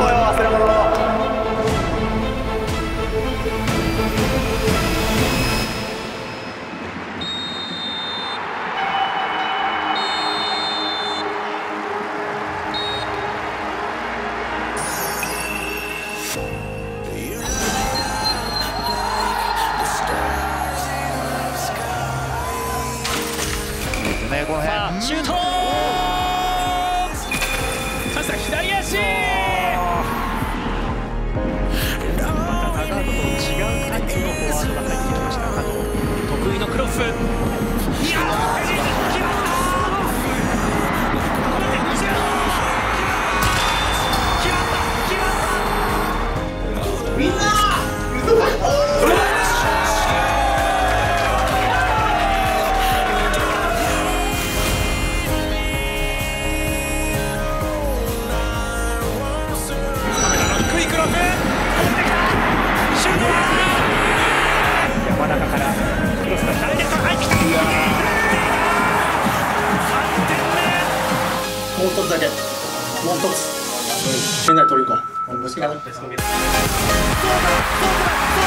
こうよ忘れ物。 この辺シュート。さあ左足。また高藤と違うタイプのフォワードが入ってきました。加藤得意のクロス。いや決まったみんな。山中からクロスがダイレクト入ってきた。3点目。 もう一つだけ。もう一つ。みんなで取りに行こう。虫がなくて。